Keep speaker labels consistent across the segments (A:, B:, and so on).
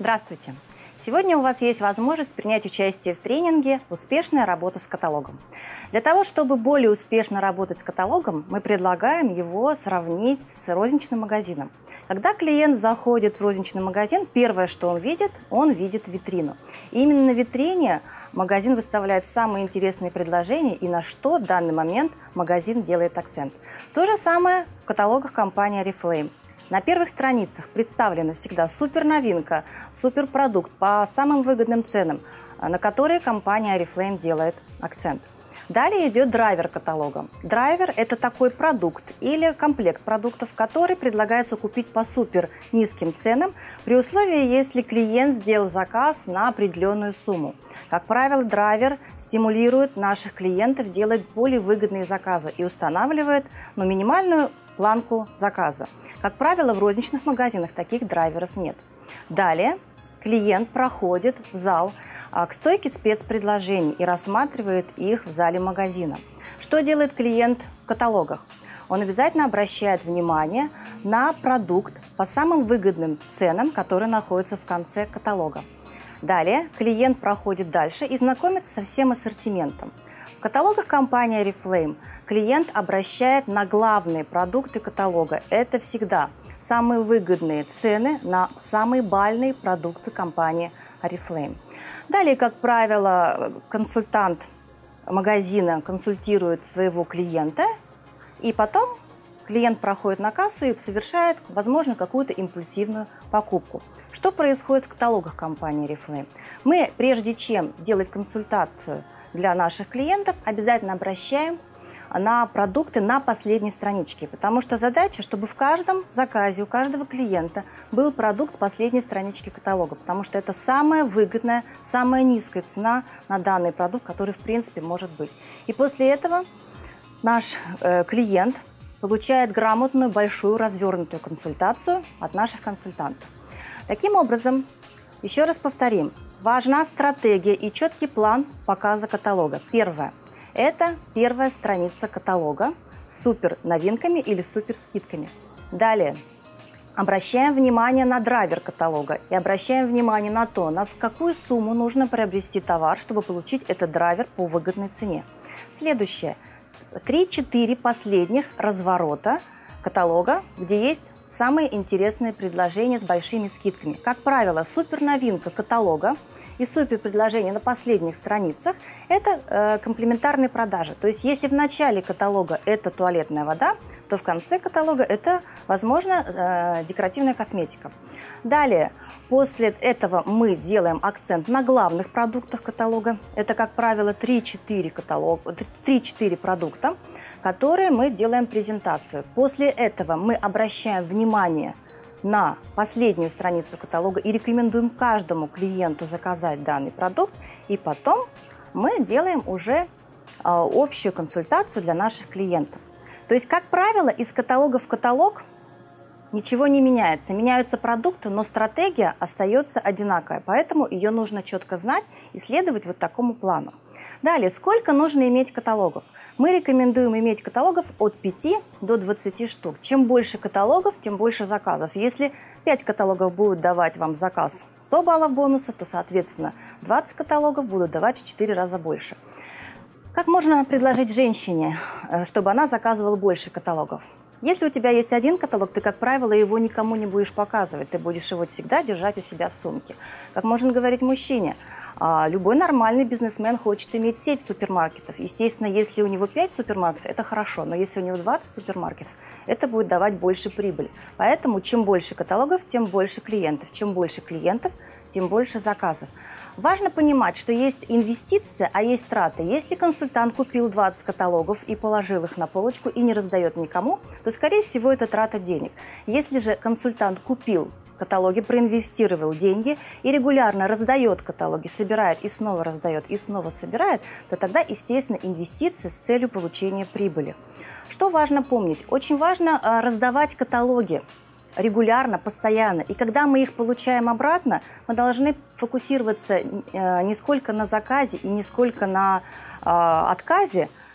A: Здравствуйте! Сегодня у вас есть возможность принять участие в тренинге «Успешная работа с каталогом». Для того, чтобы более успешно работать с каталогом, мы предлагаем его сравнить с розничным магазином. Когда клиент заходит в розничный магазин, первое, что он видит витрину. И именно на витрине магазин выставляет самые интересные предложения и на что в данный момент магазин делает акцент. То же самое в каталогах компании Oriflame. На первых страницах представлена всегда суперновинка, суперпродукт по самым выгодным ценам, на которые компания Oriflame делает акцент. Далее идет драйвер каталога. Драйвер – это такой продукт или комплект продуктов, который предлагается купить по супер низким ценам, при условии, если клиент сделал заказ на определенную сумму. Как правило, драйвер стимулирует наших клиентов делать более выгодные заказы и устанавливает минимальную планку заказа. Как правило, в розничных магазинах таких драйверов нет. Далее клиент проходит в зал к стойке спецпредложений и рассматривает их в зале магазина. Что делает клиент в каталогах? Он обязательно обращает внимание на продукт по самым выгодным ценам, которые находятся в конце каталога. Далее клиент проходит дальше и знакомится со всем ассортиментом. В каталогах компании Oriflame клиент обращает на главные продукты каталога. Это всегда самые выгодные цены на самые бальные продукты компании Oriflame. Далее, как правило, консультант магазина консультирует своего клиента, и потом клиент проходит на кассу и совершает, возможно, какую-то импульсивную покупку. Что происходит в каталогах компании Oriflame? Мы, прежде чем делать консультацию для наших клиентов, обязательно обращаем на продукты на последней страничке, потому что задача, чтобы в каждом заказе у каждого клиента был продукт с последней странички каталога, потому что это самая выгодная, самая низкая цена на данный продукт, который в принципе может быть. И после этого наш клиент получает грамотную, большую, развернутую консультацию от наших консультантов. Таким образом, еще раз повторим, важна стратегия и четкий план показа каталога. Первое. Это первая страница каталога с супер новинками или супер скидками. Далее обращаем внимание на драйвер каталога и обращаем внимание на то, на какую сумму нужно приобрести товар, чтобы получить этот драйвер по выгодной цене. Следующее. 3-4 последних разворота каталога, где есть самые интересные предложения с большими скидками. Как правило, супер новинка каталога и супер предложения на последних страницах – это комплементарные продажи. То есть, если в начале каталога это туалетная вода, то в конце каталога это, возможно, декоративная косметика. Далее, после этого мы делаем акцент на главных продуктах каталога. Это, как правило, 3-4 продукта, которые мы делаем презентацию. После этого мы обращаем внимание на последнюю страницу каталога и рекомендуем каждому клиенту заказать данный продукт. И потом мы делаем уже общую консультацию для наших клиентов. То есть, как правило, из каталога в каталог ничего не меняется. Меняются продукты, но стратегия остается одинаковой. Поэтому ее нужно четко знать и следовать вот такому плану. Далее, сколько нужно иметь каталогов? Мы рекомендуем иметь каталогов от 5 до 20 штук. Чем больше каталогов, тем больше заказов. Если 5 каталогов будут давать вам заказ 100 баллов бонуса, то, соответственно, 20 каталогов будут давать в 4 раза больше. Как можно предложить женщине, чтобы она заказывала больше каталогов? Если у тебя есть один каталог, ты, как правило, его никому не будешь показывать. Ты будешь его всегда держать у себя в сумке. Как можно говорить мужчине? Любой нормальный бизнесмен хочет иметь сеть супермаркетов. Естественно, если у него 5 супермаркетов, это хорошо. Но если у него 20 супермаркетов, это будет давать больше прибыли. Поэтому чем больше каталогов, тем больше клиентов. Чем больше клиентов, тем больше заказов. Важно понимать, что есть инвестиция, а есть траты. Если консультант купил 20 каталогов и положил их на полочку и не раздает никому, то, скорее всего, это трата денег. Если же консультант купил каталоги, проинвестировал деньги и регулярно раздает каталоги, собирает и снова раздает, и снова собирает, то тогда, естественно, инвестиции с целью получения прибыли. Что важно помнить? Очень важно раздавать каталоги регулярно, постоянно. И когда мы их получаем обратно, мы должны фокусироваться не сколько на заказе и не сколько на отказе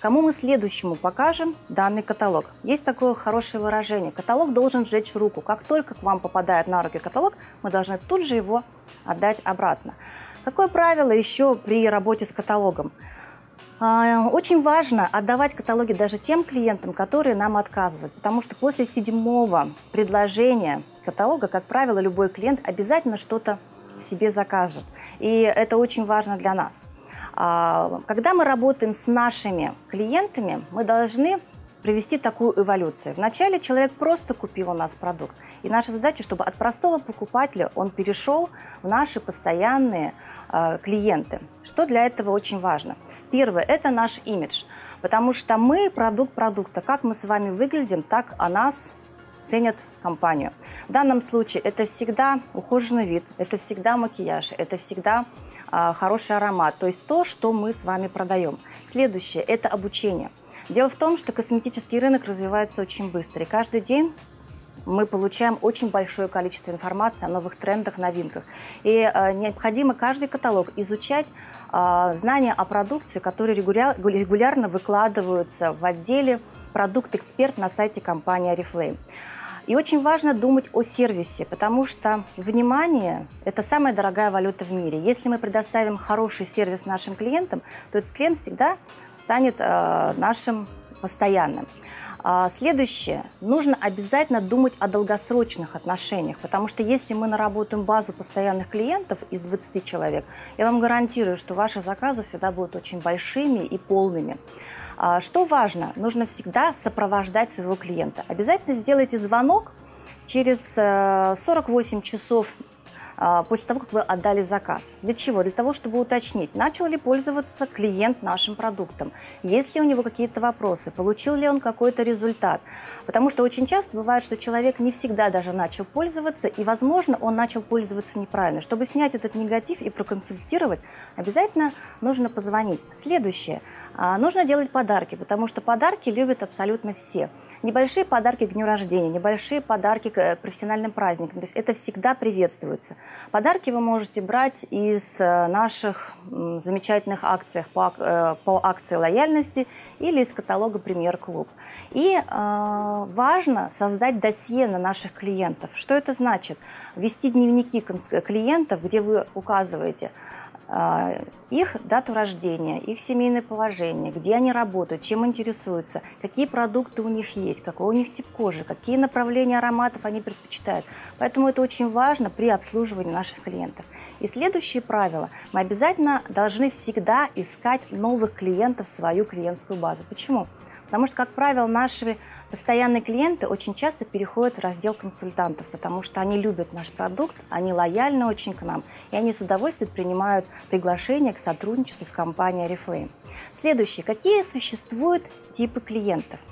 A: Кому мы следующему покажем данный каталог? Есть такое хорошее выражение: каталог должен сжечь руку. Как только к вам попадает на руки каталог, мы должны тут же его отдать обратно. Какое правило еще при работе с каталогом? Очень важно отдавать каталоги даже тем клиентам, которые нам отказывают, потому что после 7-го предложения каталога, как правило, любой клиент обязательно что-то себе закажет. И это очень важно для нас. Когда мы работаем с нашими клиентами, мы должны провести такую эволюцию. Вначале человек просто купил у нас продукт. И наша задача, чтобы от простого покупателя он перешел в наши постоянные клиенты. Что для этого очень важно? Первое – это наш имидж, потому что мы продукт продукта. Как мы с вами выглядим, так о нас ценят компанию. В данном случае это всегда ухоженный вид, это всегда макияж, это всегда хороший аромат, то есть то, что мы с вами продаем. Следующее – это обучение. Дело в том, что косметический рынок развивается очень быстро, и каждый день мы получаем очень большое количество информации о новых трендах, новинках. И необходимо каждый каталог изучать, знания о продукции, которые регулярно выкладываются в отделе «Продукт Эксперт» на сайте компании Oriflame. И очень важно думать о сервисе, потому что внимание – это самая дорогая валюта в мире. Если мы предоставим хороший сервис нашим клиентам, то этот клиент всегда станет нашим постоянным. Следующее. Нужно обязательно думать о долгосрочных отношениях, потому что если мы наработаем базу постоянных клиентов из 20 человек, я вам гарантирую, что ваши заказы всегда будут очень большими и полными. Что важно? Нужно всегда сопровождать своего клиента. Обязательно сделайте звонок через 48 часов после того, как вы отдали заказ. Для чего? Для того, чтобы уточнить, начал ли пользоваться клиент нашим продуктом, есть ли у него какие-то вопросы, получил ли он какой-то результат. Потому что очень часто бывает, что человек не всегда даже начал пользоваться, и, возможно, он начал пользоваться неправильно. Чтобы снять этот негатив и проконсультировать, обязательно нужно позвонить. Следующее. Нужно делать подарки, потому что подарки любят абсолютно все. Небольшие подарки к дню рождения, небольшие подарки к профессиональным праздникам. То есть это всегда приветствуется. Подарки вы можете брать из наших замечательных акций по акции лояльности или из каталога «Премьер-клуб». И важно создать досье на наших клиентов. Что это значит? Вести дневники клиентов, где вы указываете их дату рождения, их семейное положение, где они работают, чем интересуются, какие продукты у них есть, какой у них тип кожи, какие направления ароматов они предпочитают. Поэтому это очень важно при обслуживании наших клиентов. И следующее правило. Мы обязательно должны всегда искать новых клиентов в свою клиентскую базу. Почему? Потому что, как правило, наши постоянные клиенты очень часто переходят в раздел консультантов, потому что они любят наш продукт, они лояльны очень к нам, и они с удовольствием принимают приглашение к сотрудничеству с компанией Oriflame. Следующее. Какие существуют типы клиентов?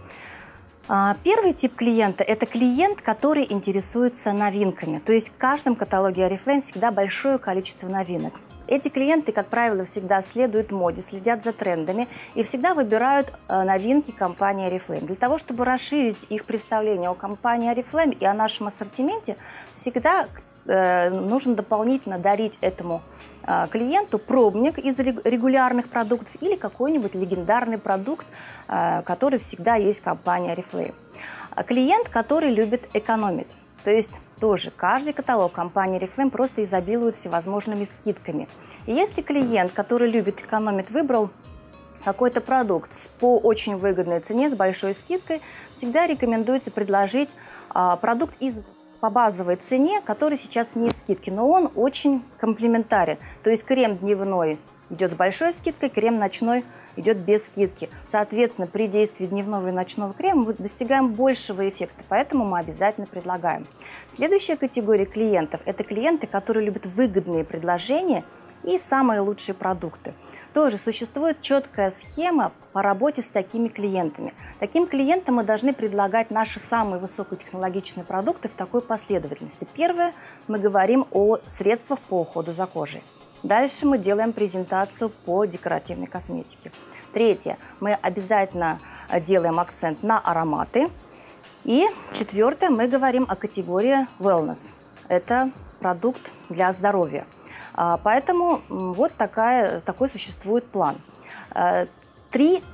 A: Первый тип клиента – это клиент, который интересуется новинками. То есть в каждом каталоге Oriflame всегда большое количество новинок. Эти клиенты, как правило, всегда следуют моде, следят за трендами и всегда выбирают новинки компании Oriflame. Для того, чтобы расширить их представление о компании Oriflame и о нашем ассортименте, всегда нужно дополнительно дарить этому клиенту пробник из регулярных продуктов или какой-нибудь легендарный продукт, который всегда есть в компании Oriflame. Клиент, который любит экономить. То есть тоже каждый каталог компании Oriflame просто изобилует всевозможными скидками. И если клиент, который любит экономить, выбрал какой-то продукт по очень выгодной цене, с большой скидкой, всегда рекомендуется предложить продукт по базовой цене, который сейчас не в скидке, но он очень комплементарен. То есть крем дневной идет с большой скидкой, крем ночной идет без скидки. Соответственно, при действии дневного и ночного крема мы достигаем большего эффекта, поэтому мы обязательно предлагаем. Следующая категория клиентов – это клиенты, которые любят выгодные предложения и самые лучшие продукты. Тоже существует четкая схема по работе с такими клиентами. Таким клиентам мы должны предлагать наши самые высокотехнологичные продукты в такой последовательности. Первое, мы говорим о средствах по уходу за кожей. Дальше мы делаем презентацию по декоративной косметике. Третье, мы обязательно делаем акцент на ароматы. И четвертое, мы говорим о категории wellness. Это продукт для здоровья. Поэтому вот такой существует план. 3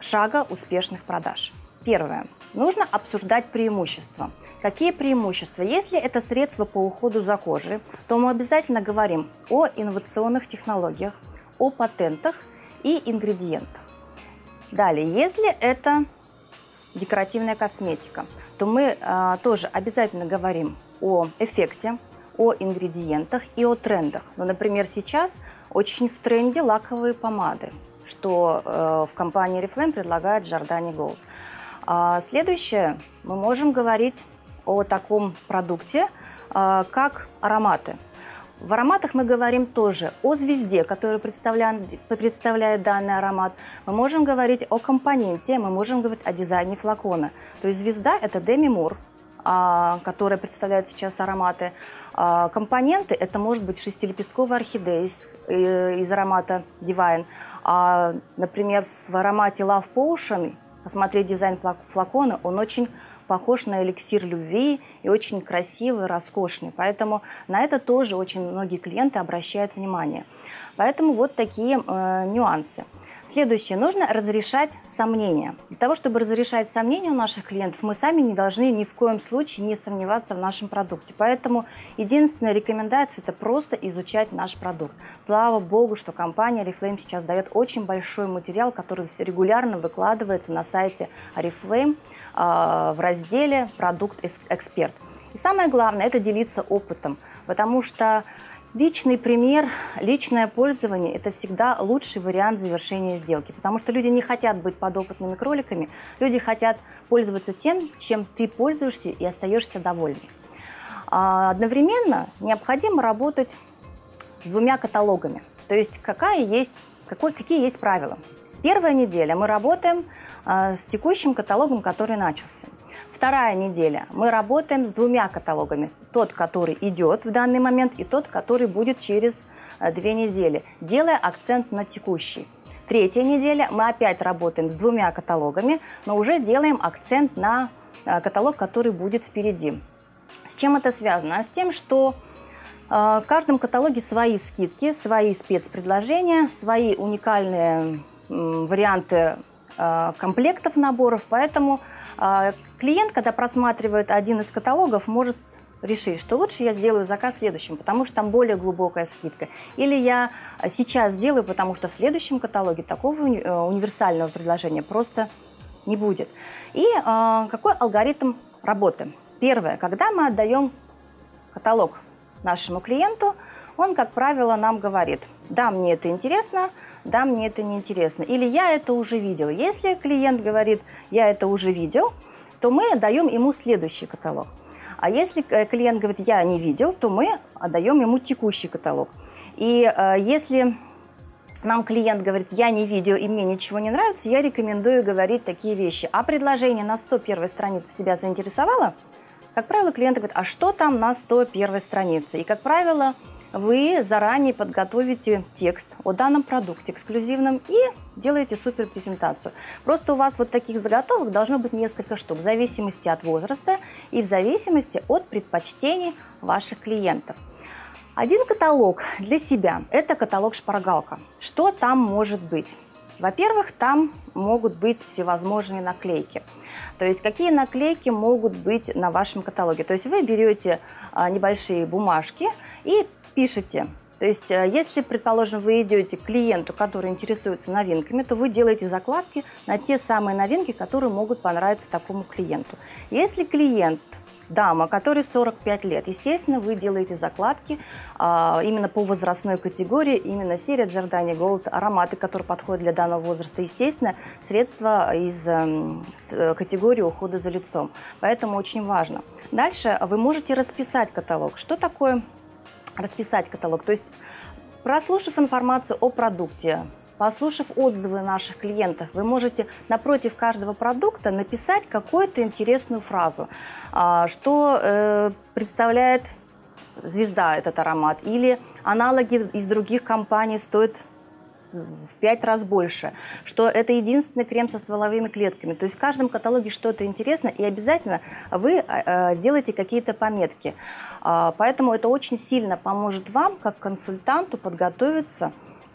A: шага успешных продаж. Первое. Нужно обсуждать преимущества. Какие преимущества? Если это средство по уходу за кожей, то мы обязательно говорим о инновационных технологиях, о патентах и ингредиентах. Далее, если это декоративная косметика, то мы тоже обязательно говорим о эффекте, о ингредиентах и о трендах. Ну, например, сейчас очень в тренде лаковые помады, что в компании Oriflame предлагает Giordani Gold. Следующее, мы можем говорить о таком продукте, как ароматы. В ароматах мы говорим тоже о звезде, которую представляет данный аромат. Мы можем говорить о компоненте, мы можем говорить о дизайне флакона. То есть звезда – это Demi Moore, которая представляет сейчас ароматы. Компоненты – это может быть шестилепестковая орхидея из аромата Divine. Например, в аромате Love Potion, посмотреть дизайн флакона, он очень похож на эликсир любви и очень красивый, роскошный. Поэтому на это тоже очень многие клиенты обращают внимание. Поэтому вот такие нюансы. Следующее. Нужно разрешать сомнения. Для того, чтобы разрешать сомнения у наших клиентов, мы сами не должны ни в коем случае не сомневаться в нашем продукте. Поэтому единственная рекомендация – это просто изучать наш продукт. Слава богу, что компания Oriflame сейчас дает очень большой материал, который регулярно выкладывается на сайте Oriflame в разделе «Продукт Эксперт». И самое главное – это делиться опытом, потому что личный пример, личное пользование – это всегда лучший вариант завершения сделки, потому что люди не хотят быть подопытными кроликами, люди хотят пользоваться тем, чем ты пользуешься и остаешься довольным. Одновременно необходимо работать с двумя каталогами, то есть какие есть правила. Первая неделя мы работаем с текущим каталогом, который начался. Вторая неделя мы работаем с двумя каталогами. Тот, который идет в данный момент, и тот, который будет через 2 недели, делая акцент на текущий. Третья неделя мы опять работаем с двумя каталогами, но уже делаем акцент на каталог, который будет впереди. С чем это связано? С тем, что в каждом каталоге свои скидки, свои спецпредложения, свои уникальные варианты комплектов наборов, поэтому клиент, когда просматривает один из каталогов, может решить, что лучше я сделаю заказ в следующем, потому что там более глубокая скидка. Или я сейчас сделаю, потому что в следующем каталоге такого универсального предложения просто не будет. И какой алгоритм работы? Первое, когда мы отдаем каталог нашему клиенту, он, как правило, нам говорит: да, мне это интересно, да, мне это не интересно, или я это уже видел. Если клиент говорит: я это уже видел, то мы отдаем ему следующий каталог. А если клиент говорит: я не видел, то мы отдаем ему текущий каталог. И если нам клиент говорит: я не видел и мне ничего не нравится, я рекомендую говорить такие вещи: а предложение на 101 странице тебя заинтересовало? Как правило, клиент говорит: а что там на 101 странице? И, как правило, вы заранее подготовите текст о данном продукте эксклюзивном и делаете супер презентацию. Просто у вас вот таких заготовок должно быть несколько штук, в зависимости от возраста и в зависимости от предпочтений ваших клиентов. Один каталог для себя – это каталог-шпаргалка. Что там может быть? Во-первых, там могут быть всевозможные наклейки. То есть какие наклейки могут быть на вашем каталоге? То есть вы берете небольшие бумажки и пишите. То есть если, предположим, вы идете к клиенту, который интересуется новинками, то вы делаете закладки на те самые новинки, которые могут понравиться такому клиенту. Если клиент дама, которой 45 лет, естественно, вы делаете закладки именно по возрастной категории, именно серия Giordani Gold, ароматы, которые подходят для данного возраста, естественно, средства из категории ухода за лицом. Поэтому очень важно. Дальше вы можете расписать каталог. Что такое расписать каталог? То есть, прослушав информацию о продукте, послушав отзывы наших клиентов, вы можете напротив каждого продукта написать какую-то интересную фразу, что представляет звезда этот аромат, или аналоги из других компаний стоят в 5 раз больше, что это единственный крем со стволовыми клетками. То есть в каждом каталоге что-то интересно, и обязательно вы сделаете какие-то пометки. Поэтому это очень сильно поможет вам, как консультанту, подготовиться к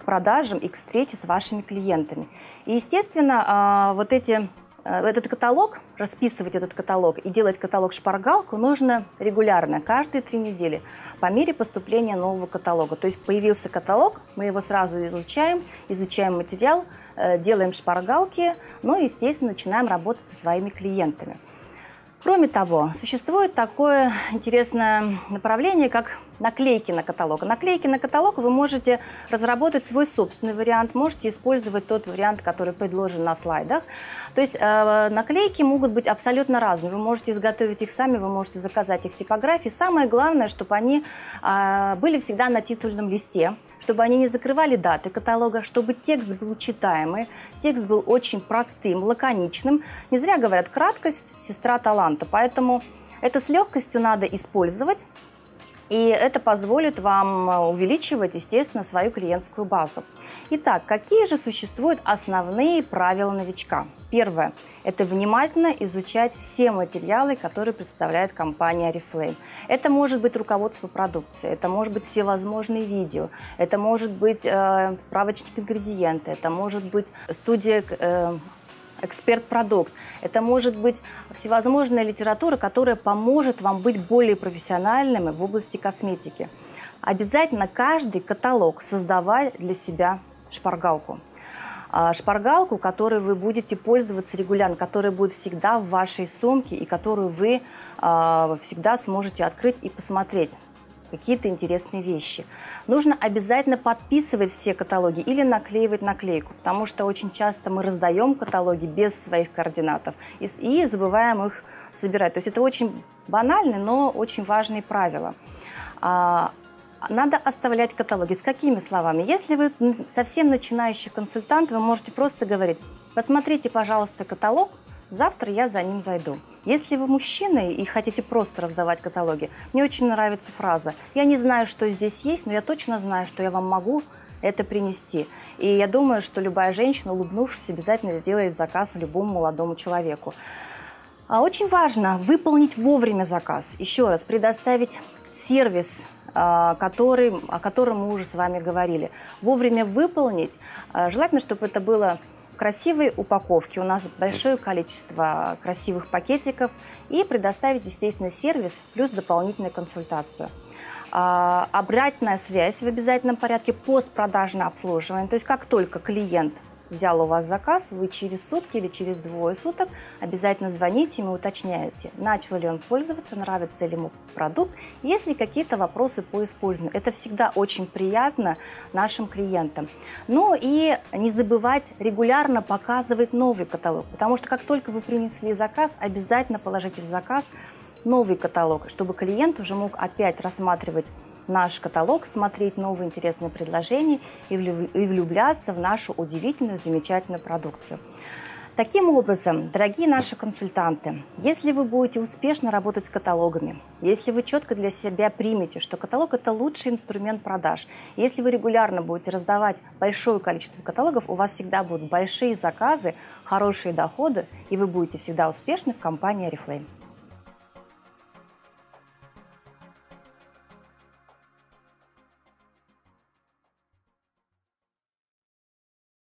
A: продажам и к встрече с вашими клиентами. И, естественно, этот каталог, расписывать этот каталог и делать каталог-шпаргалку нужно регулярно, каждые 3 недели, по мере поступления нового каталога. То есть появился каталог, мы его сразу изучаем материал, делаем шпаргалки, ну и, естественно, начинаем работать со своими клиентами. Кроме того, существует такое интересное направление, как наклейки на каталог. Наклейки на каталог вы можете разработать свой собственный вариант, можете использовать тот вариант, который предложен на слайдах. То есть наклейки могут быть абсолютно разные. Вы можете изготовить их сами, вы можете заказать их в типографии. Самое главное, чтобы они были всегда на титульном листе, чтобы они не закрывали даты каталога, чтобы текст был читаемый, текст был очень простым, лаконичным. Не зря говорят, краткость – сестра таланта, поэтому это с легкостью надо использовать, и это позволит вам увеличивать, естественно, свою клиентскую базу. Итак, какие же существуют основные правила новичка? Первое – это внимательно изучать все материалы, которые представляет компания Oriflame. Это может быть руководство продукции, это может быть всевозможные видео, это может быть справочник ингредиенты, это может быть студия эксперт-продукт, это может быть всевозможная литература, которая поможет вам быть более профессиональными в области косметики. Обязательно каждый каталог создавай для себя шпаргалку. Шпаргалку, которой вы будете пользоваться регулярно, которая будет всегда в вашей сумке и которую вы всегда сможете открыть и посмотреть какие-то интересные вещи. Нужно обязательно подписывать все каталоги или наклеивать наклейку, потому что очень часто мы раздаем каталоги без своих координатов и забываем их собирать. То есть это очень банальные, но очень важные правила. Надо оставлять каталоги. С какими словами? Если вы совсем начинающий консультант, вы можете просто говорить: посмотрите, пожалуйста, каталог, завтра я за ним зайду. Если вы мужчина и хотите просто раздавать каталоги, мне очень нравится фраза: я не знаю, что здесь есть, но я точно знаю, что я вам могу это принести. И я думаю, что любая женщина, улыбнувшись, обязательно сделает заказ любому молодому человеку. Очень важно выполнить вовремя заказ. Еще раз, предоставить сервис, о котором мы уже с вами говорили. Вовремя выполнить. Желательно, чтобы это было в красивой упаковке. У нас большое количество красивых пакетиков. И предоставить, естественно, сервис плюс дополнительную консультацию. Обратная связь в обязательном порядке, постпродажное обслуживание. То есть как только клиент взял у вас заказ, вы через сутки или через 2 суток обязательно звоните ему, уточняете, начал ли он пользоваться, нравится ли ему продукт, есть ли какие-то вопросы по использованию. Это всегда очень приятно нашим клиентам. Ну и не забывать регулярно показывать новый каталог, потому что как только вы принесли заказ, обязательно положите в заказ новый каталог, чтобы клиент уже мог опять рассматривать наш каталог, смотреть новые интересные предложения и влюбляться в нашу удивительную, замечательную продукцию. Таким образом, дорогие наши консультанты, если вы будете успешно работать с каталогами, если вы четко для себя примете, что каталог – это лучший инструмент продаж, если вы регулярно будете раздавать большое количество каталогов, у вас всегда будут большие заказы, хорошие доходы, и вы будете всегда успешны в компании Oriflame.